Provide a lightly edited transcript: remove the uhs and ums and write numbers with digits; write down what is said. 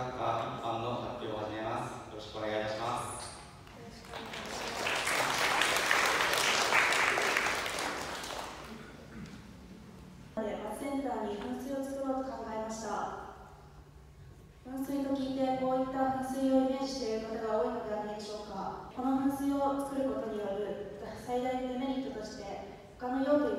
学科一般の発表を始めます。よろしくお願いいたします。 バスセンターに噴水を作ろうと考えました。噴水と聞いてこういった噴水をイメージしている方が多いのではないでしょうか。この噴水を作ることによる最大のデメリットとして、他の用途